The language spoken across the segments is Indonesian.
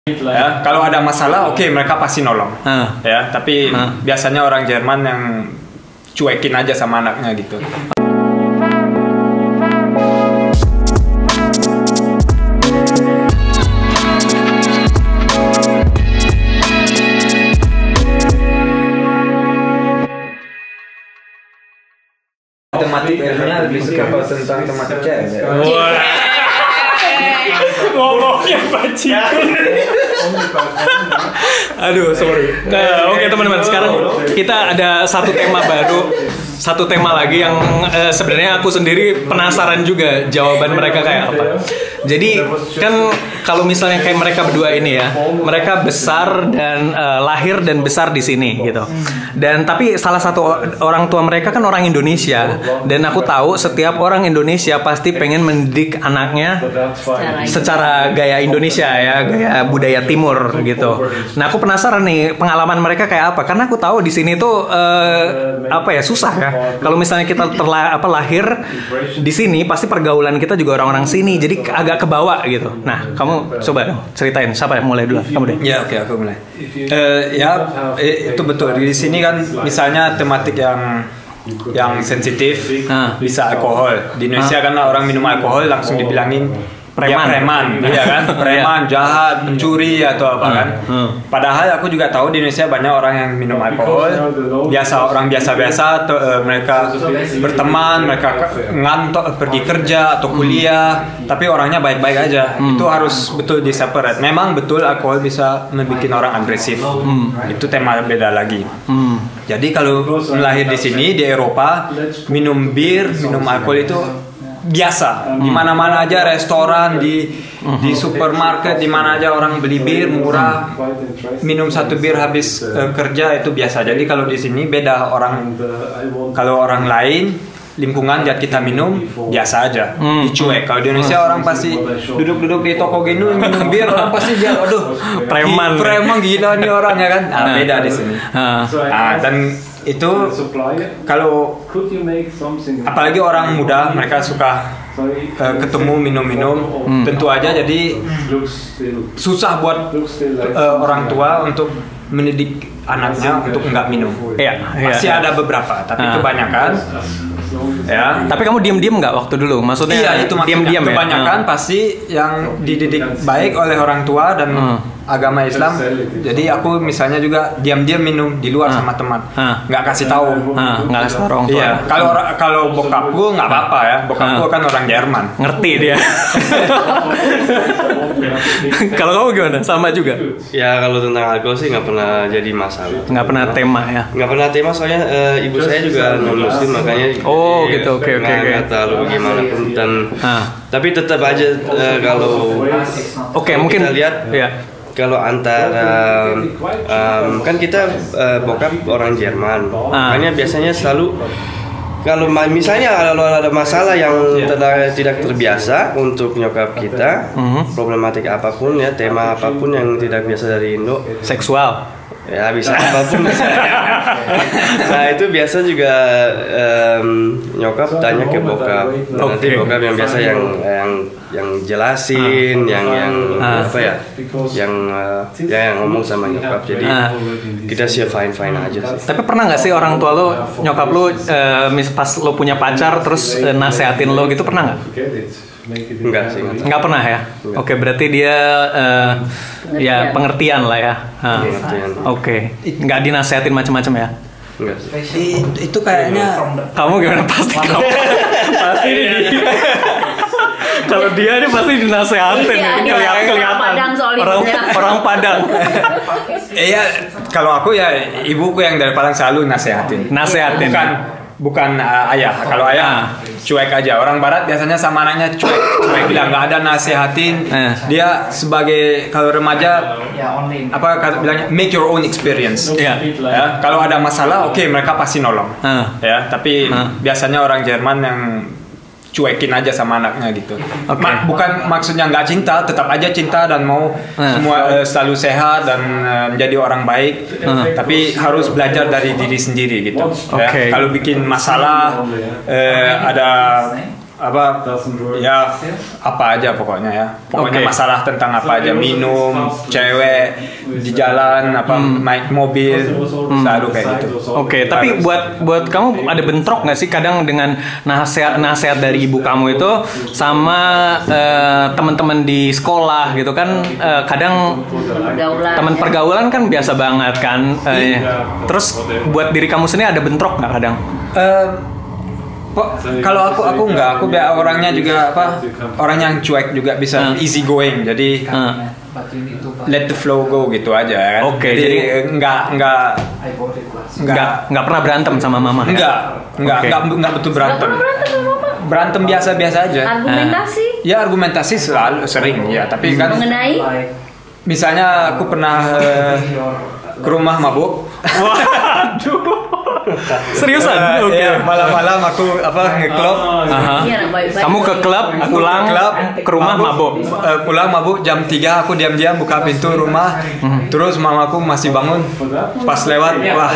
Ya, kalau ada masalah, oke, mereka pasti nolong. Ya, tapi biasanya orang Jerman yang cuekin aja sama anaknya gitu. Tematiknya lebih suka tentang tematik cewek. Ngomongnya bajingan. Aduh, sorry. Oke teman-teman, sekarang kita ada satu tema baru, satu tema lagi yang sebenarnya aku sendiri penasaran juga jawaban mereka kayak apa. Jadi kan kalau misalnya kayak mereka berdua ini ya, mereka besar dan lahir dan besar di sini gitu. Dan tapi salah satu orang tua mereka kan orang Indonesia, dan aku tahu setiap orang Indonesia pasti pengen mendidik anaknya secara gaya Indonesia ya, gaya budaya Timur gitu. Nah aku penasaran nih pengalaman mereka kayak apa, karena aku tahu di sini tuh susah ya. Kalau misalnya kita lahir di sini, pasti pergaulan kita juga orang-orang sini, jadi agak kebawa gitu. Nah kamu coba dong ceritain, siapa yang mulai dulu? Kamu deh. Ya oke, aku mulai. Itu betul, di sini kan misalnya tematik yang sensitif bisa alkohol. Di Indonesia kan orang minum alkohol langsung dibilangin preman, iya kan? Preman, jahat, pencuri atau apa kan? Padahal aku juga tahu di Indonesia banyak orang yang minum alkohol, orang biasa-biasa, mereka berteman, mereka ngantor, pergi kerja atau kuliah, tapi orangnya baik-baik aja. Itu harus betul di-separate. Memang betul alkohol bisa membuat orang agresif. Itu tema beda lagi. Jadi kalau lahir di sini di Eropa, minum bir, minum alkohol itu biasa. Di mana-mana aja, restoran, di supermarket, di mana aja orang beli bir murah, minum satu bir habis kerja itu biasa. Jadi kalau di sini beda, kalau orang lain lingkungan lihat kita minum biasa aja, dicuek. Kalau di Indonesia orang pasti duduk-duduk di toko gini minum bir, orang pasti dia aduh preman gila nih orang ya kan. Beda di sini. Dan itu kalau apalagi orang muda, mereka suka ketemu minum-minum, tentu aja jadi susah buat orang tua untuk mendidik anaknya untuk nggak minum. Pasti ada beberapa, tapi kebanyakan ya. Tapi kamu diam-diam nggak waktu dulu? Maksudnya iya, itu diam-diam ya? Kebanyakan pasti yang dididik baik oleh orang tua dan agama Islam. Jadi aku misalnya juga diam-diam minum di luar sama teman, nggak kasih tahu, nggak kasih tahu orang tua. Iya. Kalau bokapku nggak apa-apa ya, bokapku kan orang Jerman, ngerti dia. Kalau kamu gimana? Sama juga? Ya kalau tentang alkohol sih nggak pernah jadi masalah. Nggak pernah tema ya? Nggak pernah tema, soalnya ibu saya juga non muslim, makanya gitu. Nggak terlalu gimana pun. Dan tapi tetap aja kalau mungkin kita lihat kalau antara kan kita bokap orang Jerman, makanya biasanya selalu kalau misalnya kalau ada masalah yang tidak terbiasa untuk nyokap kita, problematik apapun ya, tema apapun yang tidak biasa dari Indo, seksual ya bisa apapun. Nah itu biasa juga nyokap tanya ke bokap. Nanti bokap yang biasa yang jelasin, yang ngomong sama nyokap. Jadi kita sih fine aja sih. Tapi pernah nggak sih orang tua lo, nyokap lo, pas lo punya pacar terus nasehatin lo gitu, pernah nggak? Enggak sih. Enggak pernah ya? Oke, berarti dia pengertian lah ya. Oke. Enggak dinasehatin macam-macam ya? Enggak sih. Itu kayaknya kamu gimana? Pasti kamu. Pasti kalau dia ini pasti dinasehatin ya, kelihatan orang Padang. Iya, kalau aku ya ibuku yang dari Padang selalu nasehatin. Bukan ayah. Kalau ayah cuek aja. Orang Barat biasanya sama anaknya cuek bilang nggak ada nasehatin. Dia sebagai kalau remaja bilangnya make your own experience. Ya, kalau ada masalah, mereka pasti nolong. Ya, tapi biasanya orang Jerman yang cuekin aja sama anaknya gitu. Bukan maksudnya nggak cinta, tetap aja cinta dan mau semua selalu sehat dan menjadi orang baik, tapi harus belajar dari diri sendiri gitu. Kalau bikin masalah, ada apa aja pokoknya ya. Pokoknya masalah tentang apa aja, minum, cewek di jalan, naik mobil, selalu kayak gitu. Oke, tapi buat kamu ada bentrok nggak sih kadang dengan nasihat dari ibu kamu itu sama teman-teman di sekolah gitu kan? Kadang teman pergaulan kan biasa banget kan. Terus buat diri kamu sendiri ada bentrok nggak kadang? Kalau aku enggak, aku orangnya juga orang yang cuek juga, bisa easy going, jadi let the flow go gitu aja kan. Jadi enggak pernah berantem sama mama. Enggak betul berantem. Berantem biasa-biasa aja. Argumentasi? Ya argumentasi selalu sering ya, tapi kan mengenai misalnya aku pernah ke rumah mabuk. Waduh. Seriusan? Oke. Malam-malam aku nge-klub. Kamu ke klub, pulang ke rumah mabuk. Pulang mabuk jam 3 aku diam-diam buka pintu rumah. Terus mamaku masih bangun. Pas lewat, wah,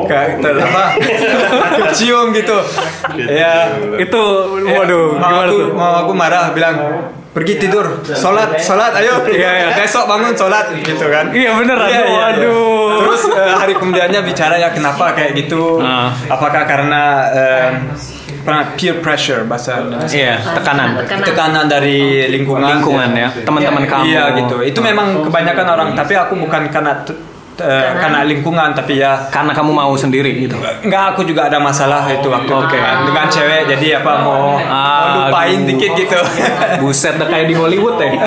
kecium gitu. Ya, itu waduh, mamaku marah bilang, pergi tidur, sholat, ayo. Iya, besok bangun sholat, gitu kan. Iya bener, waduh. Terus hari kemudiannya bicara ya kenapa kayak gitu? Apakah karena peer pressure bahasa Indonesia? Iya, tekanan dari lingkungan ya, teman-teman kamu. Iya gitu. Itu memang kebanyakan orang, tapi aku bukan karena lingkungan, tapi ya karena kamu mau sendiri gitu. Enggak, aku juga ada masalah itu waktu dengan cewek, jadi mau lupain dikit gitu. Buset, udah kayak di Hollywood ya.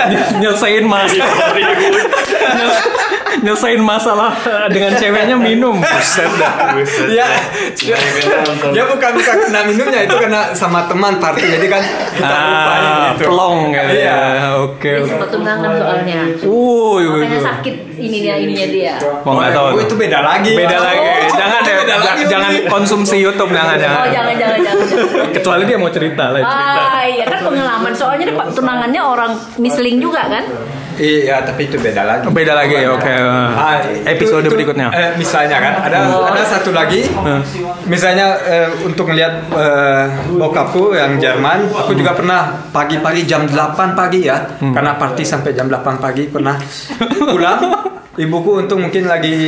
Nyelesain masalah dengan ceweknya minum. Buset dah. Ya bukan karena minumnya, itu karena sama teman party, jadi kan kita lupain gitu. Plong ya. Oke. Sempat tunangan soalnya. Makanya sakit ininya dia. Nggak tahu. Itu beda lagi. Jangan konsumsi YouTube, jangan. Jangan. Kecuali dia mau cerita lah. Iya kan pengalaman, soalnya dia tunangannya orang misling juga kan. Iya, tapi itu beda lagi. Oke. Episode berikutnya. Misalnya kan ada satu lagi. Misalnya untuk melihat bokapku yang Jerman, aku juga pernah pagi-pagi jam 8 pagi ya. Karena party sampai jam 8 pagi pernah pulang. Ibuku untung mungkin lagi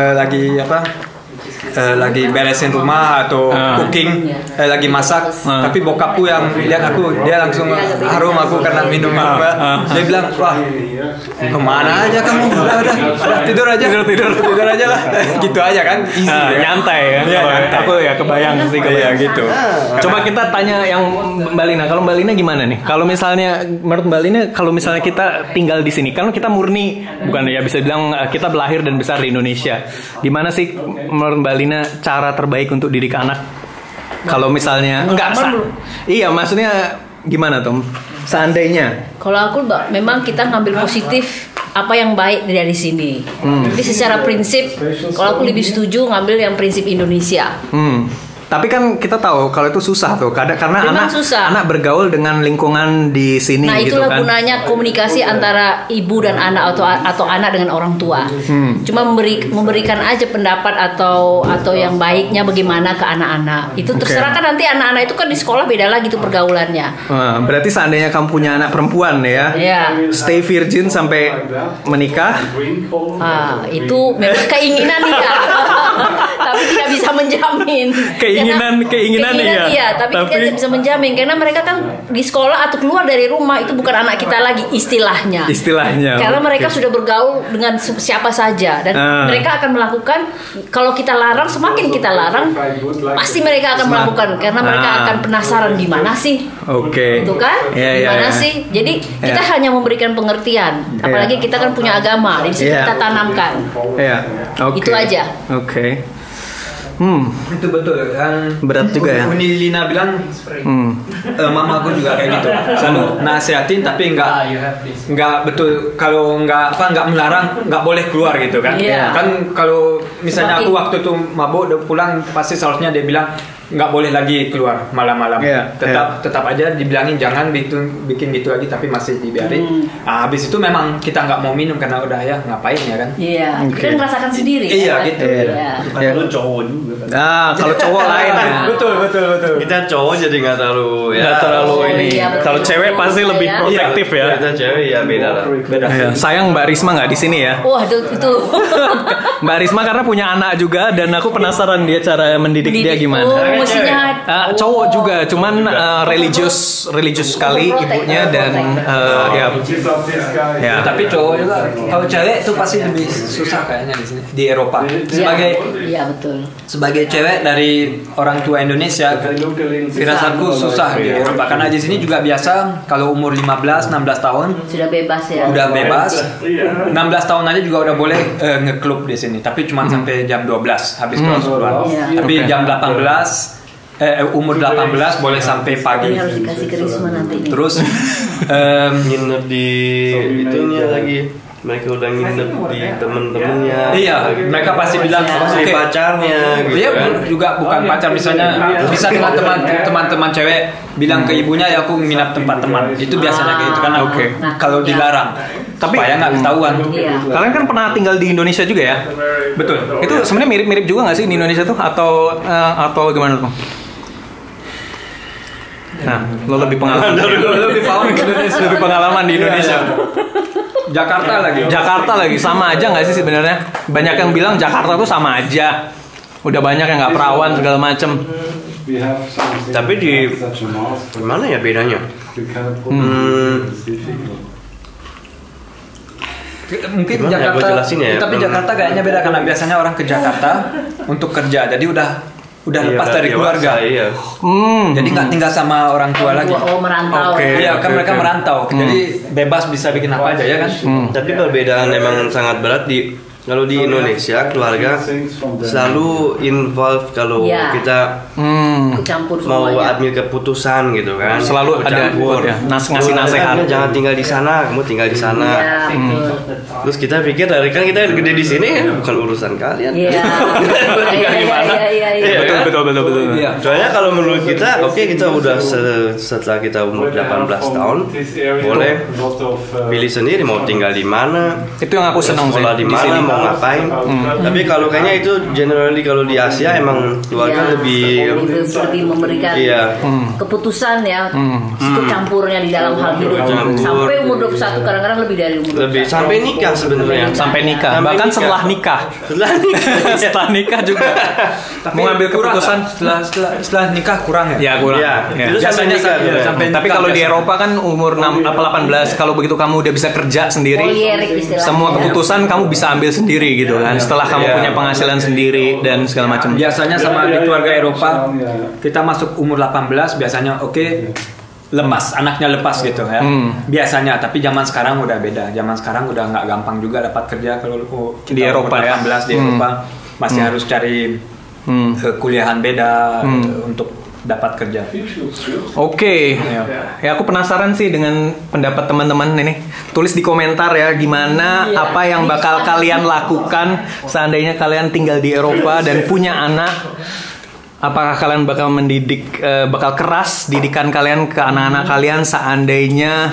beresin rumah atau cooking, lagi masak. Tapi bokapku yang lihat aku, dia langsung harum aku karena minum apa. Dia bilang, wah, kemana aja kamu? Udah tidur aja lah. Gitu aja kan, easy, nyantai ya. Aku ya kebayang sih gitu. Coba kita tanya yang Mbak Lina. Kalau Mbak Lina gimana nih? Kalau misalnya menurut Mbak Lina, kalau misalnya kita tinggal di sini, kan kita murni, bukan ya, bisa bilang kita lahir dan besar di Indonesia. Gimana sih menurut Mbak Lina cara terbaik untuk didik anak? Kalau misalnya iya, maksudnya gimana Tom? Seandainya kalau aku memang kita ngambil positif apa yang baik dari sini. Jadi secara prinsip kalau aku lebih setuju ngambil yang prinsip Indonesia. Tapi kan kita tahu kalau itu susah tuh, karena anak bergaul dengan lingkungan di sini. Nah gitu itulah kan. gunanya komunikasi antara ibu dan anak atau anak dengan orang tua. Cuma memberikan aja pendapat atau yang baiknya bagaimana ke anak-anak. Itu terserah kan nanti anak-anak itu kan di sekolah beda lagi tuh pergaulannya. Berarti seandainya kamu punya anak perempuan ya, stay virgin sampai menikah. Itu memang keinginan dia. Tapi tidak bisa menjamin. Keinginan iya, tapi kita tidak bisa menjamin karena mereka kan di sekolah atau keluar dari rumah itu bukan anak kita lagi istilahnya. Karena mereka sudah bergaul dengan siapa saja dan mereka akan melakukan, kalau kita larang, semakin kita larang pasti mereka akan melakukan karena mereka akan penasaran gimana sih. Itu kan? Gimana sih? Jadi kita hanya memberikan pengertian. Apalagi kita kan punya agama, di situ kita tanamkan. Itu aja. Itu betul kan, berat juga ya. Uni Lina bilang, mama aku juga kayak gitu, selalu nasihatin tapi nggak betul, kalau nggak melarang, nggak boleh keluar gitu kan. Kan kalau misalnya aku waktu itu mabuk udah pulang, pasti seharusnya dia bilang nggak boleh lagi keluar malam-malam. Tetap aja dibilangin jangan bikin gitu lagi, tapi masih dibiarin. Habis itu memang kita nggak mau minum karena udah ya ngapain ya kan? Iya, kita merasakan sendiri. Iya kan? Gitu. Kalau cowok juga. Kalau cowok lain ya. Betul. Kita cowok jadi nggak terlalu ini. Kalau cewek pasti lebih protektif ya. Kita cewek ya beda lah. Sayang Mbak Risma nggak di sini ya. Wah itu. Mbak Risma karena punya anak juga dan aku penasaran dia cara mendidik dia gimana. Cowok juga, cuman religius sekali ibunya dan ya. Tapi cowok juga. Kalau cewek itu pasti lebih susah kayaknya di sini di Eropa. Sebagai cewek dari orang tua Indonesia, firasatku susah di Eropa karena di sini juga biasa kalau umur 15-16 tahun sudah bebas ya. Udah bebas. 16 tahun aja juga udah boleh ngeklub di sini, tapi cuma sampai jam 12 habis keluar. Tapi jam 18 umur 18 boleh sampai pagi. Ini harus dikasih ke Risma nanti. Terus nginep di itunya lagi. Mereka udah nginep di temen-temennya. Iya, mereka pasti bilang pacarnya gitu. Iya, juga bukan pacar, misalnya bisa teman-teman cewek bilang ke ibunya ya aku nginap tempat teman. Itu biasanya kayak gitu karena kalau dilarang. Tapi supaya nggak ketahuan. Kalian kan pernah tinggal di Indonesia juga ya? Betul. Itu sebenarnya mirip-mirip juga nggak sih di Indonesia tuh atau gimana tuh? Nah, lo lebih pengalaman. Lebih pengalaman di Indonesia. Jakarta lagi sama aja nggak sih sebenarnya? Banyak yang bilang Jakarta tuh sama aja. Udah banyak yang nggak perawan segala macem. Tapi di mana ya bedanya? Mungkin Jakarta. Tapi Jakarta kayaknya beda karena biasanya orang ke Jakarta untuk kerja. Jadi udah lepas dari keluarga. Jadi nggak tinggal sama orang tua lagi. Merantau. Iya kan mereka merantau. Jadi bebas bisa bikin apa aja ya kan. Tapi perbedaan memang sangat berat kalau di Indonesia keluarga selalu involve kalau kita mau ambil keputusan gitu kan. Selalu ada ngasih nasihat. Jangan tinggal di sana, kamu tinggal di sana. Terus kita pikir kan kita gede di sini bukan urusan kalian. Tinggal di mana? Betul. Soalnya kalau menurut kita, kita udah setelah kita umur 18 tahun boleh pilih sendiri mau tinggal di mana. Itu yang aku senang sih. Sekolah di mana, mau ngapain. Tapi kalau kayaknya itu generally kalau di Asia emang keluarga lebih memberikan keputusan ya. Ikut campurnya di dalam hal hidup. Sampai umur 21 kadang-kadang lebih dari umur 21. Sampai nikah sebenarnya. Sampai nikah. Bahkan setelah nikah. Setelah nikah juga. Mau ambil keputusan setelah nikah kurang ya? Ya kurang. Biasanya sampai. Tapi kalau di Eropa kan umur 18, kalau begitu kamu udah bisa kerja sendiri, semua keputusan kamu bisa ambil sendiri gitu kan. Setelah kamu punya penghasilan sendiri dan segala macam. Biasanya sama di keluarga Eropa kita masuk umur 18 biasanya lemas, anaknya lepas gitu ya. Biasanya, tapi zaman sekarang udah beda. Zaman sekarang udah nggak gampang juga dapat kerja kalau di Eropa 18 di Eropa masih harus cari kuliahan beda untuk dapat kerja. Ya aku penasaran sih dengan pendapat teman-teman ini. Tulis di komentar ya gimana apa yang bakal kalian lakukan seandainya kalian tinggal di Eropa dan punya anak. Apakah kalian bakal mendidik, bakal keras didikan kalian ke anak-anak kalian seandainya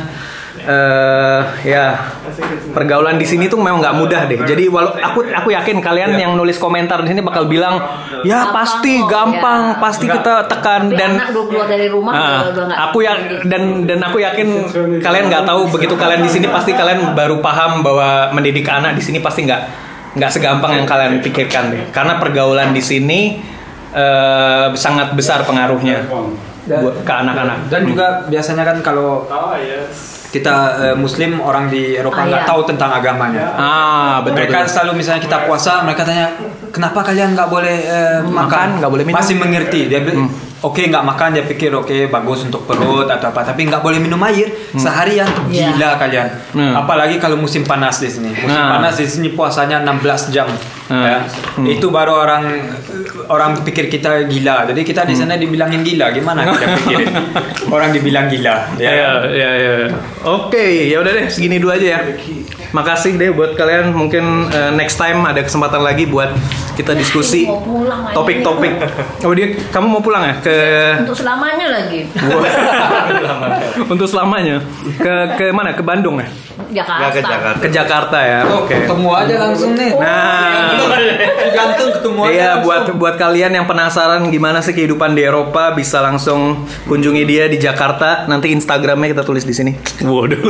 pergaulan di sini tuh memang nggak mudah deh. Jadi aku yakin kalian yang nulis komentar di sini bakal bilang pasti gampang, pasti kita tekan. Dan anak udah keluar dari rumah dan aku yakin kalian nggak tahu begitu kalian di sini pasti kalian baru paham bahwa mendidik anak di sini pasti nggak segampang yang kalian pikirkan deh. Karena pergaulan di sini sangat besar pengaruhnya buat ke anak-anak. Dan juga biasanya kan kalau kita Muslim, orang di Eropa nggak tahu tentang agamanya. Betul. Mereka selalu misalnya kita puasa, mereka tanya kenapa kalian nggak boleh makan, nggak boleh minum. Masih mengerti dia. Nggak makan, dia pikir bagus untuk perut atau apa, tapi nggak boleh minum air seharian. Gila kalian. Apalagi kalau musim panas di sini. Musim panas di sini puasanya 16 jam. Itu baru orang pikir kita gila. Jadi kita di sana dibilangin gila. Gimana kita pikirin orang dibilang gila? Ya. Oke, ya udah deh segini dulu aja ya. Makasih deh buat kalian. Mungkin next time ada kesempatan lagi buat kita diskusi topik-topik. Oh dia, kamu mau pulang ya ke? Untuk selamanya lagi. Untuk selamanya. Ke mana? Ke Bandung ya? Jakarta. Ke Jakarta ya. Oke. Ketemu aja langsung nih. Nah, gantung ketemu aja. Iya, buat kalian yang penasaran gimana sih kehidupan di Eropa, bisa langsung kunjungi dia di Jakarta. Nanti Instagramnya kita tulis di sini. Waduh.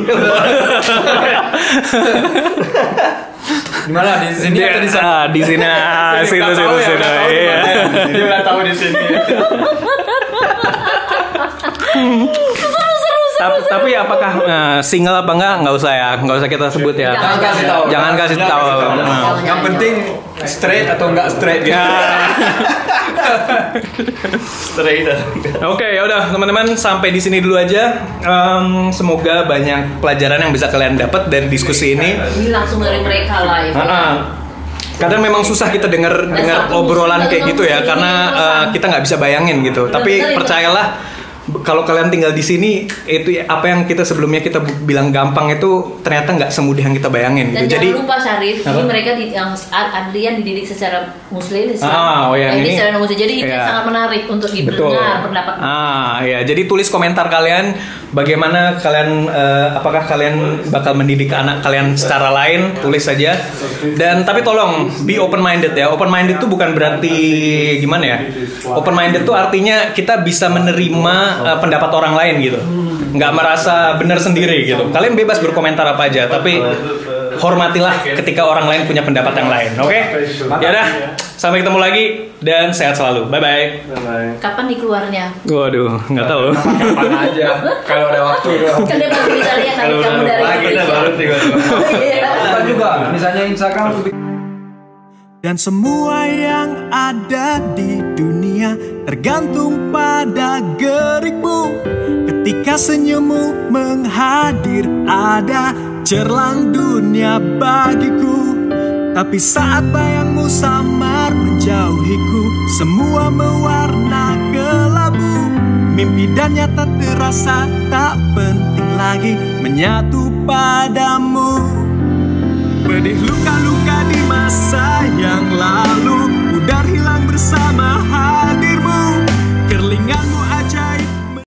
Di mana? Di sini atau di sana? Di sini. Situ. Iya. Dia nggak tahu di sini. Tapi apakah single apa enggak usah ya, nggak usah kita sebut ya. Jangan kasih tahu. Yang penting straight atau enggak straight gitu. Straight. Oke, ya udah teman-teman, sampai di sini dulu aja. Semoga banyak pelajaran yang bisa kalian dapat dari diskusi ini. Ini langsung dari mereka live. Kadang memang susah kita dengar obrolan kayak gitu ya, karena kita nggak bisa bayangin gitu. Tapi percayalah, kalau kalian tinggal di sini, itu apa yang kita sebelumnya kita bilang gampang itu ternyata nggak semudah yang kita bayangin. Dan gitu. jangan lupa Syarif, ini mereka yang Adrian dididik secara Muslim, ini secara Muslim, jadi itu sangat menarik untuk didengar pendapat. Ya, jadi tulis komentar kalian, bagaimana kalian, apakah kalian bakal mendidik anak kalian secara lain, tulis saja. Dan tapi tolong be open minded ya. Open minded itu bukan berarti gimana ya. Open minded itu artinya kita bisa menerima pendapat orang lain gitu, nggak merasa benar sendiri gitu. Kalian bebas berkomentar apa aja, tapi hormatilah ketika orang lain punya pendapat yang lain. Oke? Ya udah, sampai ketemu lagi dan sehat selalu. Bye bye. Kapan dikeluarnya? Waduh, nggak tahu. Kapan aja, kalau ada waktu. Kan dia pasti bisa lihat nanti kamu dari Indonesia. Apa juga, misalnya Instagram. Dan semua yang ada di dunia tergantung pada gerikmu. Ketika senyummu menghadir, ada cerlang dunia bagiku. Tapi saat bayangmu samar menjauhiku, semua mewarna kelabu. Mimpi dan nyata terasa tak penting lagi menyatu padamu. Pedih luka-luka